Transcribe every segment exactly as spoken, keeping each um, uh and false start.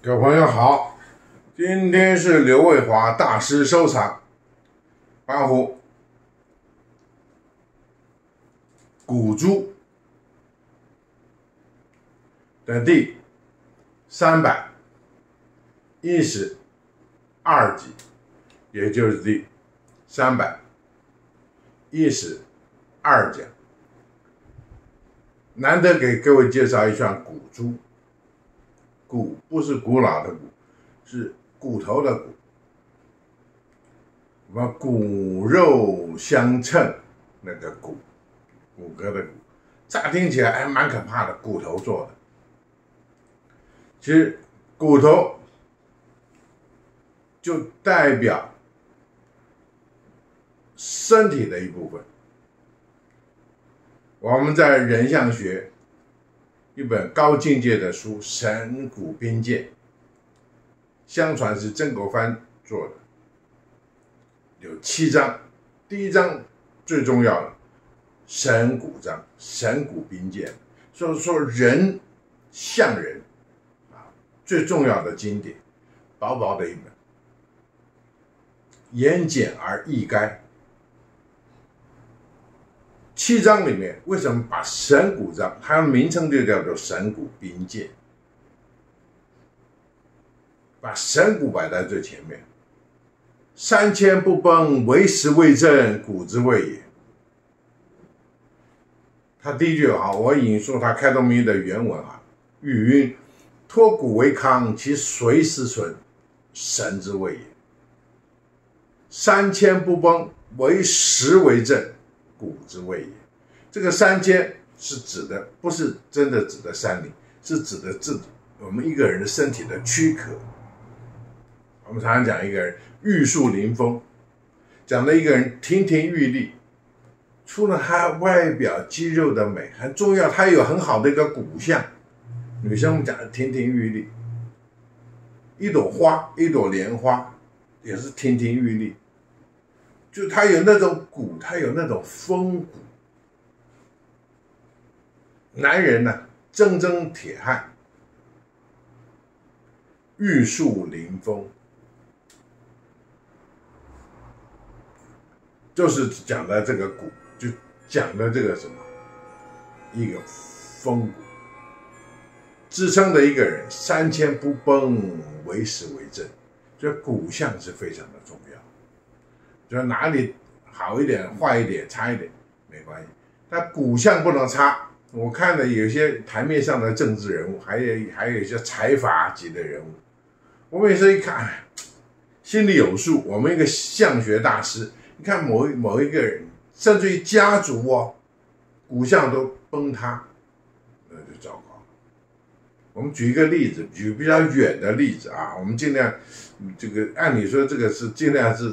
各位朋友好，今天是刘卫华大师收藏八壶古珠的第三百一十二集，也就是第三百一十二讲。难得给各位介绍一串古珠，骨不是古老的骨，是骨头的骨，什么骨肉相称那个骨，骨骼的骨，乍听起来还蛮可怕的，骨头做的。其实骨头就代表身体的一部分。我们在人相学一本高境界的书《神骨兵鉴》，相传是曾国藩做的，有七章。第一章最重要的神骨章，神骨兵鉴，所以说人相人啊，最重要的经典，薄薄的一本，言简而意赅。七章里面为什么把神骨章，它的名称就叫做神骨兵鉴，把神骨摆在最前面。三千不崩，为时未正，骨之谓也。他第一句啊，我引述他开宗明义的原文啊，语云：托骨为康，其随时存，神之谓也。三千不崩，为时为正，骨之谓也。这个三千是指的，不是真的指的山林，是指的自己我们一个人的身体的躯壳。我们常常讲一个人玉树临风，讲的一个人亭亭玉立，除了他外表肌肉的美，很重要，他有很好的一个骨相。女生我们讲的亭亭玉立，一朵花，一朵莲花，也是亭亭玉立。就他有那种骨，他有那种风骨。男人呢、啊，铮铮铁汉，玉树临风，就是讲的这个骨，就讲的这个什么，一个风骨，支撑的一个人三千不崩，为时为正。这骨相是非常的重要。就哪里好一点、坏一点、差一点没关系，但骨相不能差。我看了有些台面上的政治人物，还有还有一些财阀级的人物，我每次一看，心里有数。我们一个相学大师，你看某某一个人，甚至于家族哦，骨相都崩塌，那就糟糕。我们举一个例子，举比较远的例子啊，我们尽量这个按理说这个是尽量是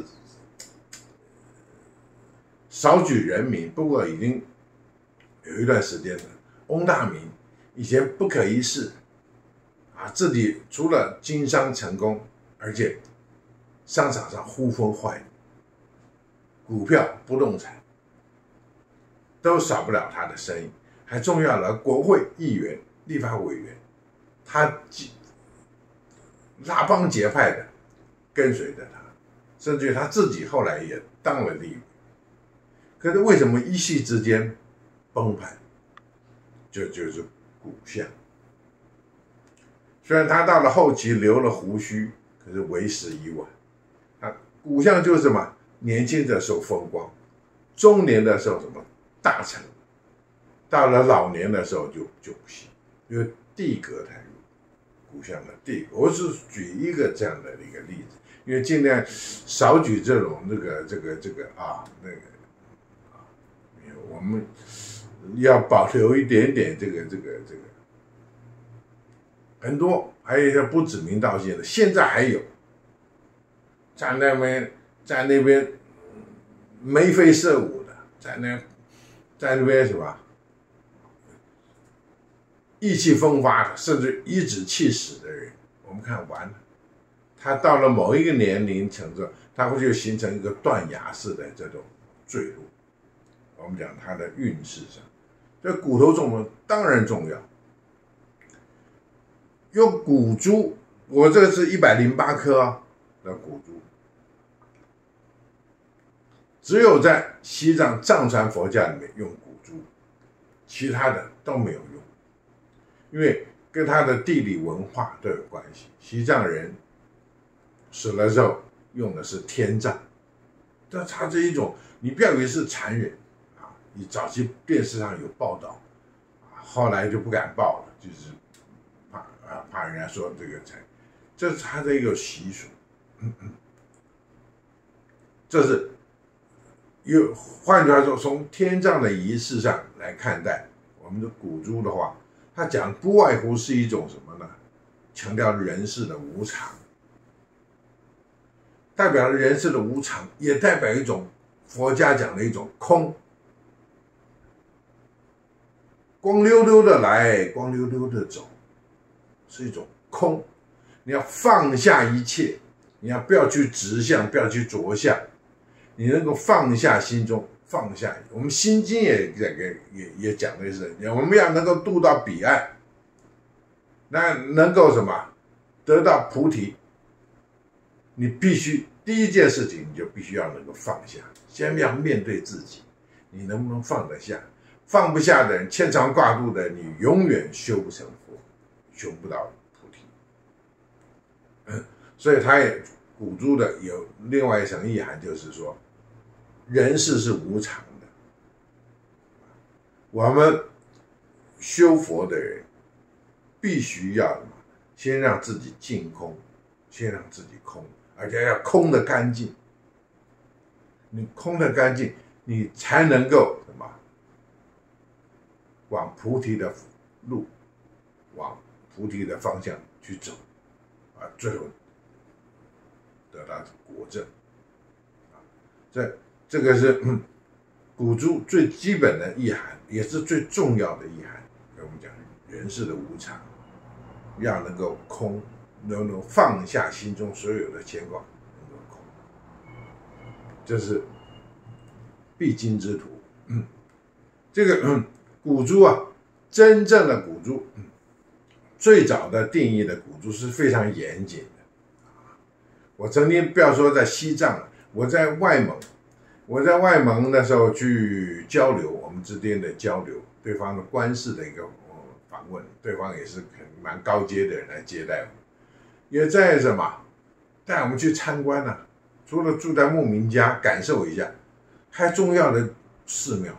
少举人名，不过已经有一段时间了。翁大明以前不可一世啊，自己除了经商成功，而且商场上呼风唤雨，股票、不动产都少不了他的身影。还重要了，国会议员、立法委员，他拉帮结派的跟随着他，甚至于他自己后来也当了立委。可是为什么一夕之间崩盘？这就, 就是骨相。虽然他到了后期留了胡须，可是为时已晚。他骨相就是什么？年轻的时候风光，中年的时候什么大成，到了老年的时候就就不行，因为地格太弱。骨相的地格，我是举一个这样的一个例子，因为尽量少举这种这个这个这个啊那个啊，我们要保留一点点这个这个这个，很多还有一些不指名道姓的，现在还有在那边在那边眉飞色舞的，在那在那边什么意气风发的，甚至颐指气使的人，我们看完了，他到了某一个年龄层次，他会就形成一个断崖式的这种坠落。我们讲他的运势上，这骨头重不当然重要。用骨珠我这个是一百零八颗啊的古珠，只有在西藏藏传佛教里面用古珠，其他的都没有用，因为跟它的地理文化都有关系。西藏人死了之后用的是天葬，但它这一种，你不要以为是残忍啊！你早期电视上有报道，后来就不敢报了，就是怕啊怕人家说这个残，这是它的一个习俗。嗯嗯，这是有，换句话说，从天葬的仪式上来看待我们的古珠的话，它讲不外乎是一种什么呢？强调人世的无常，代表了人世的无常，也代表一种佛家讲的一种空，光溜溜的来，光溜溜的走，是一种空。你要放下一切，你要不要去执相，不要去着相，你能够放下心中，放下。我们心经也也也也讲的是，我们要能够渡到彼岸，那能够什么得到菩提，你必须第一件事情，你就必须要能够放下，先要面对自己，你能不能放得下？放不下的人，牵肠挂肚的，你永远修不成佛，修不到菩提。嗯，所以他也古珠的有另外一层意涵，就是说，人世是无常的，我们修佛的人必须要先让自己净空，先让自己空，而且要空得干净。你空得干净，你才能够什么？往菩提的路，往菩提的方向去走，啊，最后得到果证。啊，这这个是、嗯、古珠最基本的意涵，也是最重要的意涵。跟我们讲人世的无常，要能够空，能够放下心中所有的牵挂，能够空，这是必经之途。嗯，这个、嗯、古珠啊，真正的古珠、嗯，最早的定义的古珠是非常严谨的。我曾经不要说在西藏，我在外蒙，我在外蒙那时候去交流，我们之间的交流，对方的官事的一个、呃、访问，对方也是很蛮高阶的人来接待我，也在什么带我们去参观啊，除了住在牧民家感受一下，还重要的寺庙，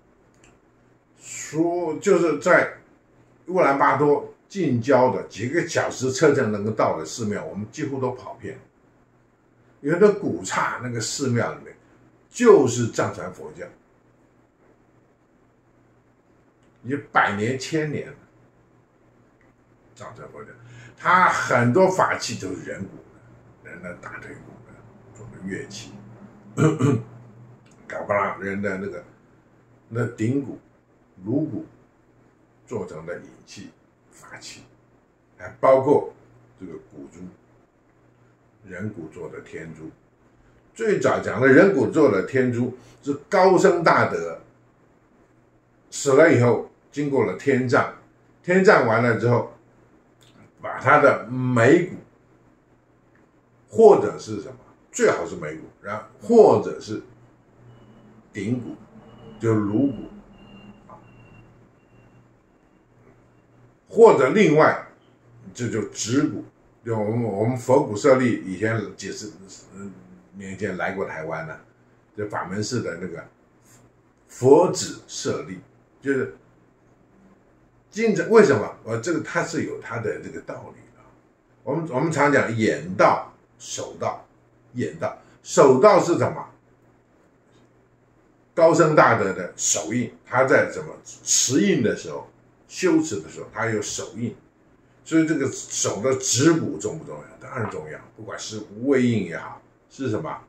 说就是在乌兰巴托近郊的几个小时车程能够到的寺庙，我们几乎都跑遍。有的古刹那个寺庙里面就是藏传佛教，也百年千年了。藏传佛教，它很多法器都是人骨的，人的大腿骨的做的乐器，搞不啦人的那个那顶骨、颅骨做成的引器法器，还包括这个古珠。人骨做的天珠，最早讲的人骨做的天珠是高僧大德死了以后，经过了天葬，天葬完了之后，把他的眉骨，或者是什么，最好是眉骨，然后或者是顶骨，就颅骨，或者另外这就指骨。就我们我们佛骨舍利以前几十年前来过台湾呢、啊，就法门寺的那个佛指舍利，就是经常为什么？我这个它是有它的这个道理的。我们我们常讲眼道、手道、眼道，手道是什么？高僧大德的手印，他在什么持印的时候、修持的时候，他有手印。所以这个手的指骨重不重要？当然重要，不管是无畏印也好，是什么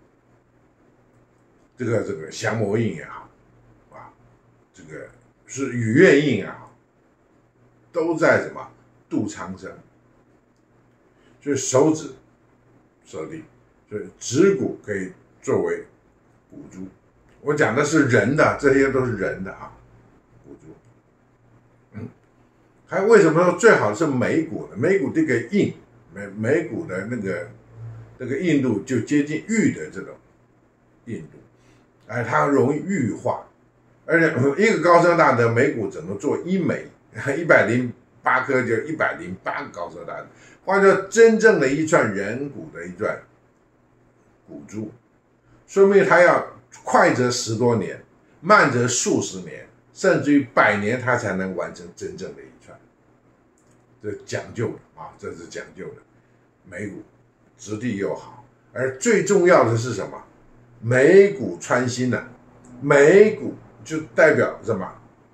这个这个降魔印也好，啊，这个是羽愿印也好，都在什么度苍生。所以手指舍利，所以指骨可以作为骨珠。我讲的是人的，这些都是人的啊，骨珠。嗯。还为什么说最好是眉骨呢？眉骨这个印眉眉骨的那个那个硬度就接近玉的这种硬度，哎，它容易玉化，而且一个高僧大德眉骨只能做一枚，一百零八颗就一百零八个高僧大德，换作真正的一串人骨的一串骨珠，说明它要快则十多年，慢则数十年，甚至于百年，它才能完成真正的一串。这讲究的啊，这是讲究的。眉骨质地又好，而最重要的是什么？眉骨穿心啊，眉骨就代表什么？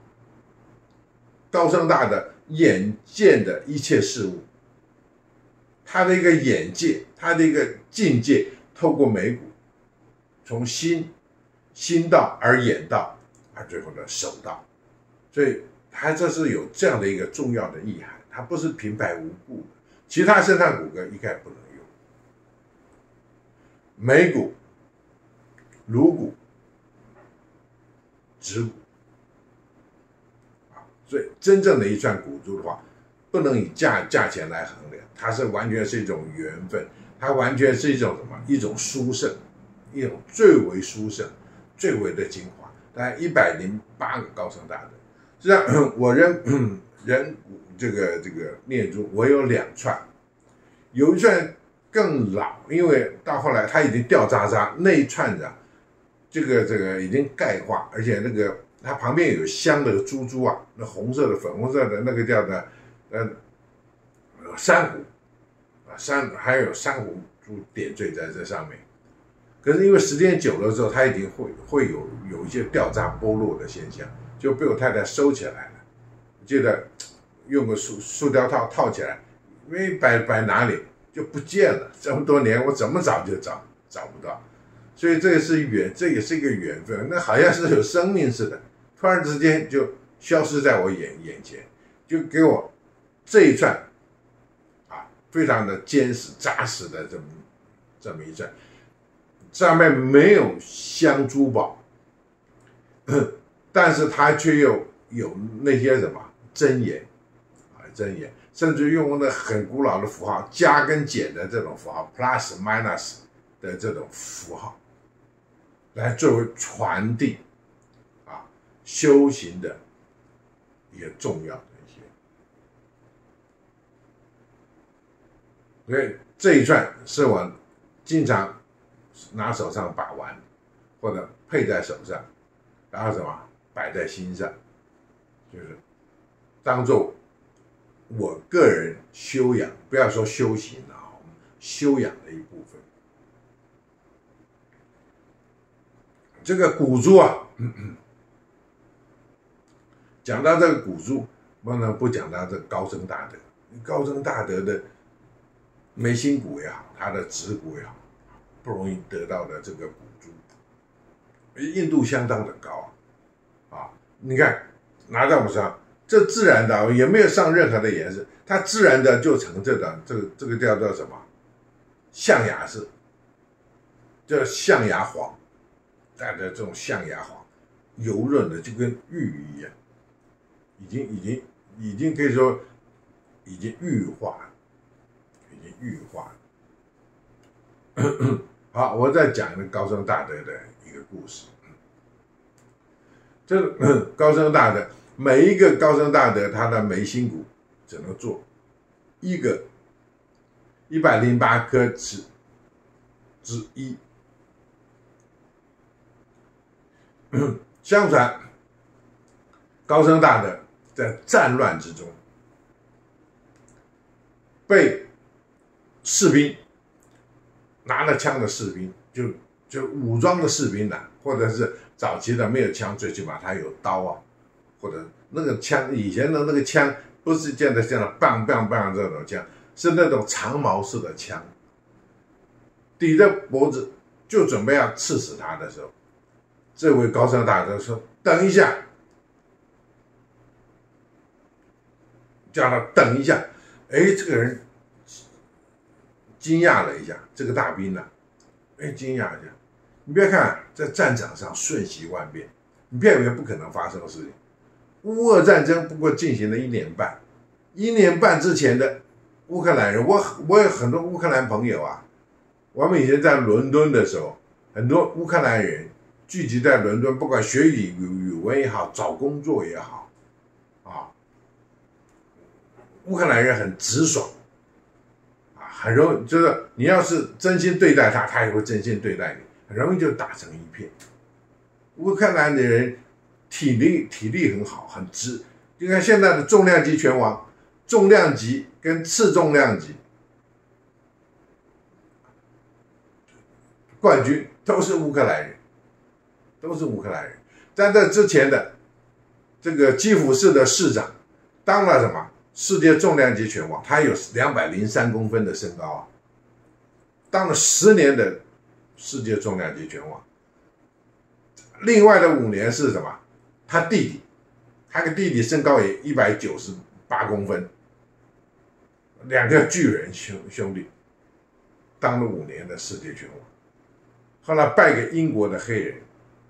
高僧大德眼见的一切事物，他的一个眼界，他的一个境界，透过眉骨，从心心道而眼道，而最后的手道，所以它这是有这样的一个重要的意涵，它不是平白无故的。其他身上骨骼一概不能用，眉骨、颅骨、指骨啊，所以真正的一串骨珠的话，不能以价价钱来衡量，它是完全是一种缘分，它完全是一种什么？一种殊胜，一种最为殊胜、最为的精华。大概一百零八个高僧大德，实际上我人人骨这个这个念珠，我有两串，有一串更老，因为到后来它已经掉渣渣，那一串的这个这个已经钙化，而且那个它旁边有镶的珠珠啊，那红色的、粉红色的那个叫的呃珊瑚啊，珊还有珊瑚珠点缀在这上面。可是因为时间久了之后，它已经会会有有一些掉渣剥落的现象，就被我太太收起来了。记得用个塑塑料套套起来，因为摆摆哪里就不见了。这么多年我怎么找就找找不到，所以这个是缘，这也是一个缘分。那好像是有生命似的，突然之间就消失在我眼眼前，就给我这一串啊，非常的坚实扎实的这么这么一串。上面没有镶珠宝，但是它却又有那些什么真言啊，真言，甚至用那很古老的符号，加跟减的这种符号 ，plus minus 的这种符号，来作为传递啊修行的一个重要的一些。所以这一串是我经常拿手上把玩，或者配在手上，然后什么摆在心上，就是当做我个人修养，不要说修行啊，修养的一部分。这个古珠啊，嗯嗯讲到这个古珠，不能不讲到这个高僧大德。高僧大德的眉心骨也好，他的指骨也好，不容易得到的这个骨珠，硬度相当的高啊！啊，你看拿在我们身上，这自然的也没有上任何的颜色，它自然的就成这个这个这个叫做什么象牙色，叫象牙黄，带着这种象牙黄，油润的就跟玉一样，已经已经已经可以说已经玉化了，已经玉化了。好，我再讲一个高僧大德的一个故事。这个高僧大德，每一个高僧大德，他的眉心骨只能做一个一百零八颗之之一。相传，高僧大德在战乱之中，被士兵。拿了枪的士兵，就就武装的士兵呐、啊，或者是早期的没有枪，最起码他有刀啊，或者那个枪，以前的那个枪不是见的像棒棒棒这种枪，是那种长矛式的枪，抵着脖子就准备要刺死他的时候，这位高僧大德说：“等一下。”叫他等一下。哎，这个人惊讶了一下，这个大兵呢、啊，哎，惊讶一下。你别看在战场上瞬息万变，你别以为不可能发生的事情。乌俄战争不过进行了一年半，一年半之前的乌克兰人，我我有很多乌克兰朋友啊。我们以前在伦敦的时候，很多乌克兰人聚集在伦敦，不管学语语文也好，找工作也好，啊，乌克兰人很直爽，啊，很容易，就是你要是真心对待他，他也会真心对待你，很容易就打成一片。乌克兰的人体力体力很好，很直。你看现在的重量级拳王，重量级跟次重量级冠军都是乌克兰人，都是乌克兰人。在这之前的这个基辅市的市长当了什么世界重量级拳王，他有两百零三公分的身高啊，当了十年的世界重量级拳王。另外的五年是什么？他弟弟，他的弟弟身高也一百九十八公分，两个巨人兄兄弟，当了五年的世界拳王。后来败给英国的黑人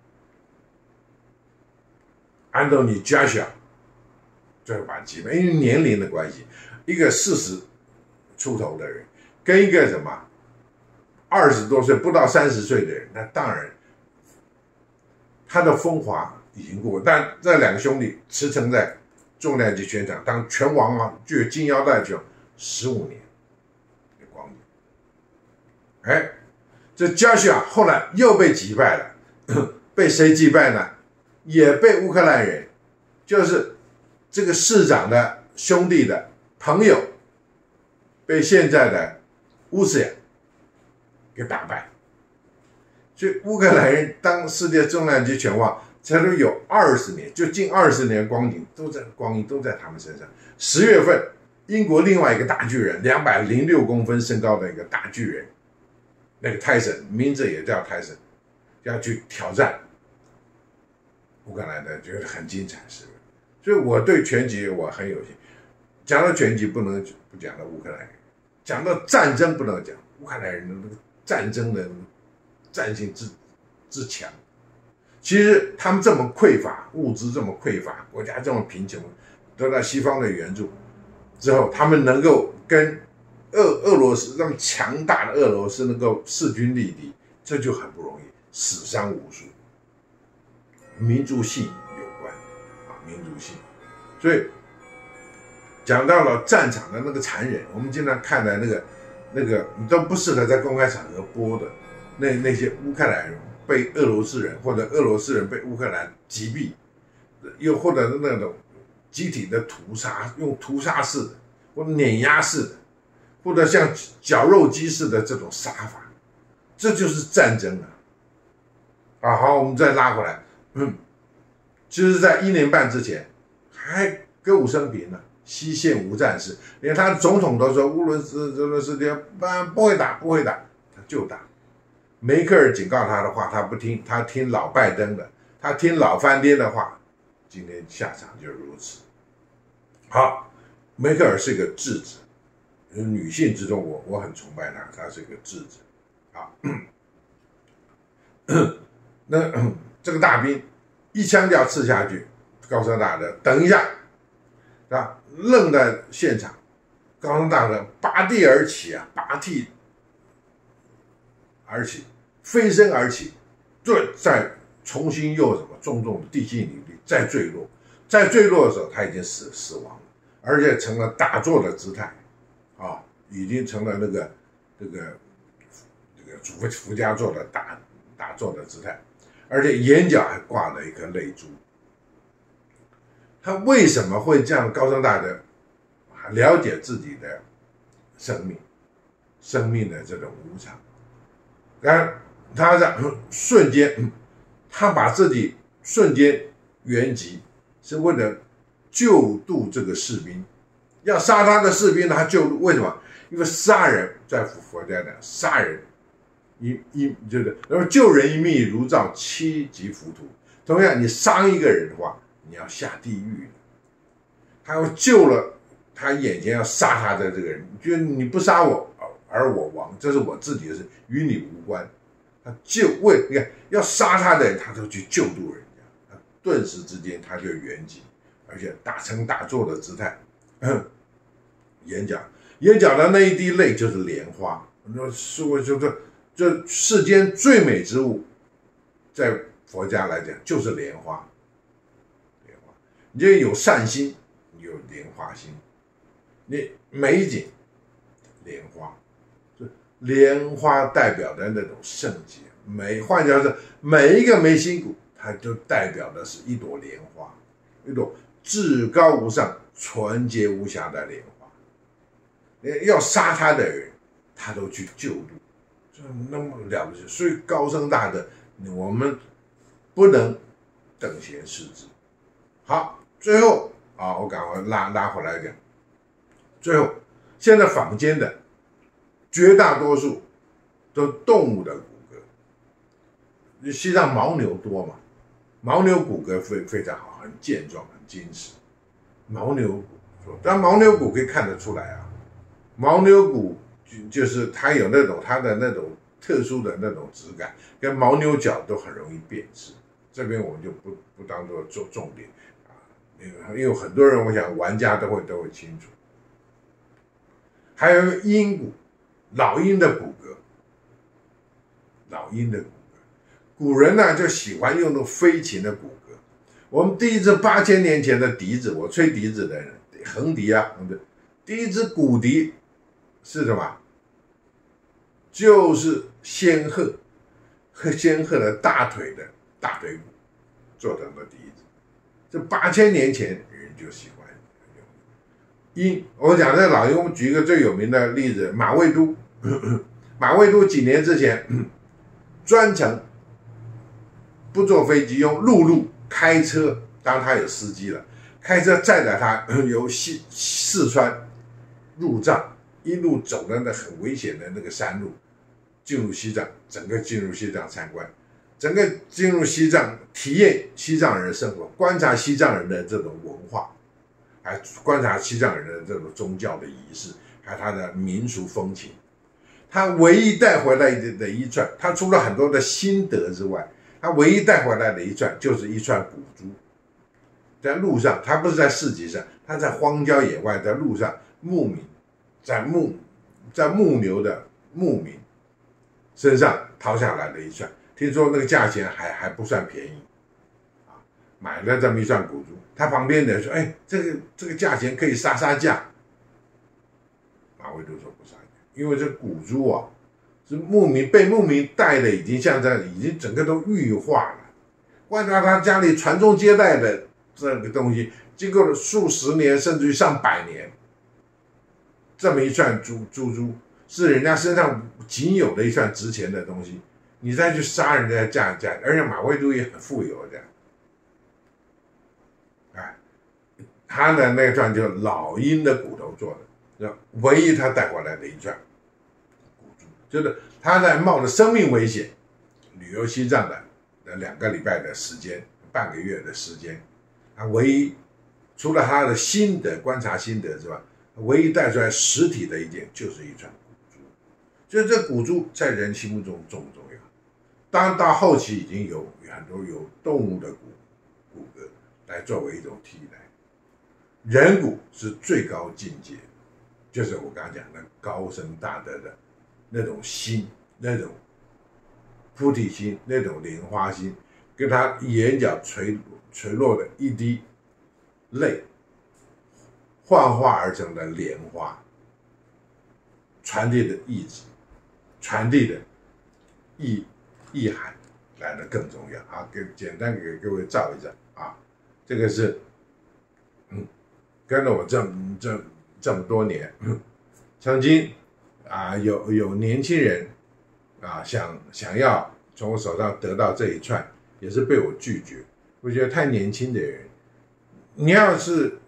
安东尼·加西亚，最后把击败。因为年龄的关系，一个四十出头的人跟一个什么二十多岁不到三十岁的人，那当然他的风华已经过。但这两个兄弟驰骋在重量级拳场当拳王啊，具有金腰带拳十五年的光景。哎，这加西亚后来又被击败了，被谁击败呢？也被乌克兰人，就是这个市长的兄弟的朋友，被现在的乌斯亚给打败。所以乌克兰人当世界重量级拳王，才都有二十年，就近二十年光景都在光阴都在他们身上。十月份，英国另外一个大巨人，两百零六公分身高的一个大巨人，那个泰森，名字也叫泰森，要去挑战乌克兰的，觉得很精彩，是不是？所以我对拳击我很有兴趣。讲到拳击，不能不讲到乌克兰人；讲到战争，不能讲乌克兰人的那个战争的战性之之强。其实他们这么匮乏，物资这么匮乏，国家这么贫穷，得到西方的援助之后，他们能够跟俄俄罗斯这么强大的俄罗斯能够势均力敌，这就很不容易，死伤无数。民族性有关啊，民族性。所以讲到了战场的那个残忍，我们经常看的那个那个都不适合在公开场合播的，那那些乌克兰人被俄罗斯人，或者俄罗斯人被乌克兰击毙，又或者那种集体的屠杀，用屠杀式的，或者碾压式的，或者像绞肉机式的这种杀法，这就是战争啊！啊，好，我们再拉回来，嗯，其实，在一年半之前，还歌舞升平呢，西线无战事，连他的总统都说，乌伦斯泽伦斯基不不会打，不会打，他就打。梅克尔警告他的话，他不听，他听老拜登的，他听老翻颠的话，今天下场就如此。好，梅克尔是一个智者，女性之中我我很崇拜她，她是一个智者。好，那这个大兵一枪就要刺下去，高声大德等一下，啊，愣在现场，高声大德拔地而起啊，拔地而起，飞身而起，对，再重新又什么重重的地心引力，再坠落，再坠落的时候他已经死死亡了，而且成了打坐的姿态，啊，已经成了那个这个这个伏伏家坐的打打坐的姿态，而且眼角还挂了一颗泪珠。他为什么会这样高声大德？了解自己的生命，生命的这种无常。然后他在瞬间，他把自己瞬间圆寂，是为了救度这个士兵。要杀他的士兵呢，他救度，为什么？因为杀人在佛家讲，杀人一一就是然后救人一命如照，七级浮屠。同样，你杀一个人的话，你要下地狱。他要救了他眼前要杀他的这个人，就是你不杀我而我亡，这是我自己的事，与你无关。他救为你看要杀他的人，他都去救度人家，他顿时之间他就圆寂，而且打成打坐的姿态，嗯、眼角眼角的那一滴泪就是莲花。那是我就这这世间最美之物，在佛家来讲就是莲花。莲花，你就有善心，你有莲花心；你美景，莲花，莲花代表的那种圣洁美。换句话说，每一个眉心骨，它就代表的是一朵莲花，一朵至高无上、纯洁无瑕的莲花。要杀他的人，他都去救度，这那么了不起。所以高僧大德，我们不能等闲视之。好，最后啊，我赶快拉拉回来讲。最后，现在坊间的绝大多数都是动物的骨骼，西藏牦牛多嘛，牦牛骨骼非非常好，很健壮，很结实。牦牛骨，但牦牛骨可以看得出来啊，牦牛骨就是它有那种它的那种特殊的那种质感，跟牦牛角都很容易辨识。这边我们就不不当做做重点啊，因为很多人我想玩家都会都会清楚。还有鹰骨，老鹰的骨骼，老鹰的骨骼，古人呢就喜欢用那种飞禽的骨骼。我们第一只八千年前的笛子，我吹笛子的人，横笛啊，第一只骨笛是什么？就是仙鹤，和仙鹤的大腿的大腿骨做成的笛子。这八千年前人就喜欢用鹰。我讲这老鹰，我们举一个最有名的例子，马未都。马未都几年之前专程不坐飞机，用陆路开车，当然他有司机了，开车载着他由西四川入藏，一路走的那很危险的那个山路，进入西藏，整个进入西藏参观，整个进入西藏，体验西藏人的生活，观察西藏人的这种文化，还观察西藏人的这种宗教的仪式，还有他的民俗风情。他唯一带回来的一串，他除了很多的心得之外，他唯一带回来的一串就是一串古珠。在路上，他不是在市集上，他在荒郊野外，在路上牧民，在牧在牧牛的牧民身上掏下来的一串，听说那个价钱还还不算便宜，啊，买了这么一串古珠，他旁边的人说：“哎，这个这个价钱可以杀杀价。”马未都说不杀价，因为这古珠啊，是牧民被牧民带的，已经像这样，已经整个都玉化了。观察他家里传宗接代的这个东西，经过了数十年甚至于上百年，这么一串珠珠珠是人家身上仅有的一串值钱的东西，你再去杀人家价价，而且马未都也很富有这样。哎，他的那串就老鹰的骨头做的，唯一他带回来的一串古珠，就是他在冒着生命危险旅游西藏的两个礼拜的时间，半个月的时间，他唯一除了他的心得观察心得之外，唯一带出来实体的一件就是一串古珠。所以这古珠在人心目中重不重要？当然到后期已经有很多有动物的骨骨骼来作为一种替代，人骨是最高境界，就是我刚刚讲的高僧大德的那种心，那种菩提心，那种莲花心，跟他眼角垂垂落的一滴泪幻化而成的莲花，传递的意志，传递的意意涵来的更重要啊！给简单给各位照一照啊，这个是嗯，跟了我这么这这么多年，曾经啊有有年轻人啊想想要从我手上得到这一串，也是被我拒绝。我觉得太年轻的人，你要是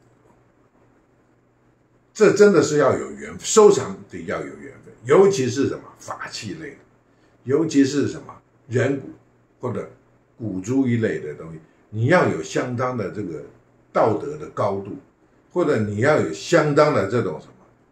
这真的是要有缘分，收藏得要有缘分，尤其是什么法器类的，尤其是什么人骨或者古珠一类的东西，你要有相当的这个道德的高度，或者你要有相当的这种什么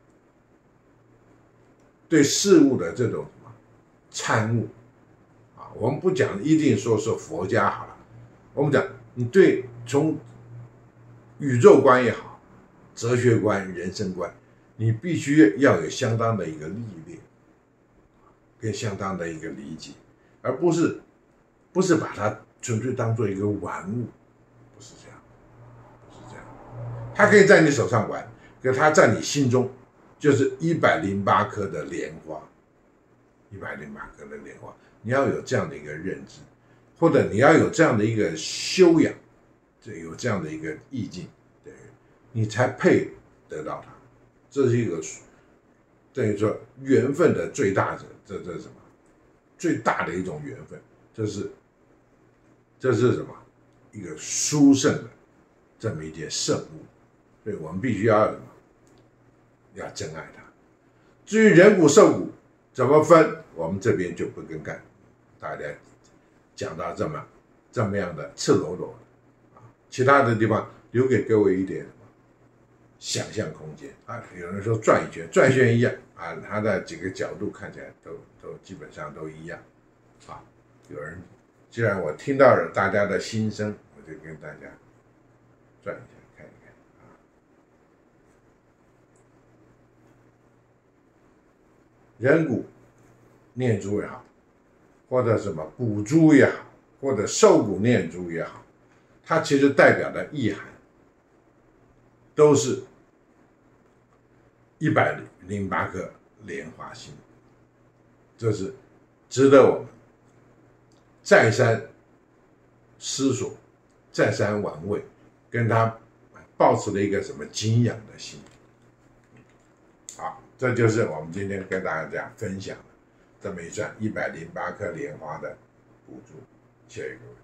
对事物的这种什么参悟啊。我们不讲一定说是佛家好了，我们讲你对从宇宙观也好，哲学观、人生观， 你必须要有相当的一个历练，跟相当的一个理解，而不是不是把它纯粹当做一个玩物，不是这样，不是这样。它可以在你手上玩，可它在你心中就是一百零八颗的莲花，一百零八颗的莲花，你要有这样的一个认知，或者你要有这样的一个修养，有这样的一个意境，对，你才配得到它。这是一个等于说缘分的最大者，这这是什么？最大的一种缘分，这是这是什么？一个殊胜的这么一件圣物，所以我们必须要什么？要珍爱它。至于人骨兽骨怎么分，我们这边就不跟干大家讲到这么这么样的赤裸裸的啊，其他的地方留给各位一点想象空间啊。有人说转一圈，转一圈一样啊，它的几个角度看起来都都基本上都一样啊。有人既然我听到了大家的心声，我就跟大家转一下看一看啊。人骨念珠也好，或者什么骨珠也好，或者兽骨念珠也好，它其实代表的意涵都是一百零八颗莲花心，这是值得我们再三思索、再三玩味，跟他抱持了一个什么敬仰的心。好，这就是我们今天跟大家分享的这么一串一百零八颗莲花的补助，谢谢各位。